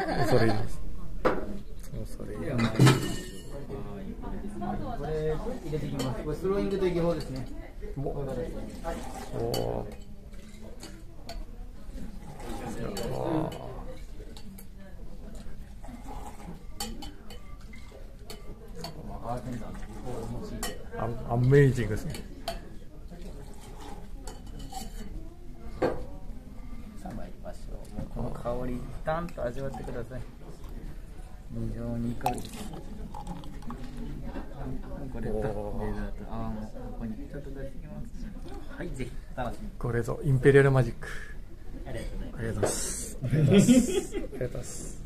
恐れ入ります。恐れ入ります。 これ入れていきます。これスローイングという技法ですね。 おお。アメージングですね。 さあ参りましょう。もうこの香りダンと味わってください。非常にいい香りです。これだ。もうここにちょっと出してきます。はい、ぜひ楽しみに。 これぞインペリアルマジック。 ありがとうございます。 ありがとうございます。ありがとうございます。